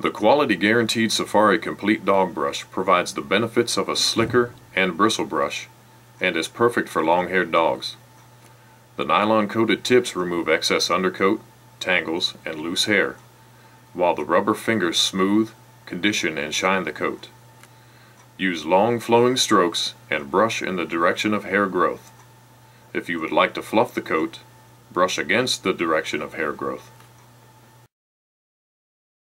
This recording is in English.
The quality guaranteed Safari Complete Dog Brush provides the benefits of a slicker and bristle brush and is perfect for long-haired dogs. The nylon-coated tips remove excess undercoat, tangles, and loose hair, while the rubber fingers smooth, condition, and shine the coat. Use long flowing strokes and brush in the direction of hair growth. If you would like to fluff the coat, brush against the direction of hair growth.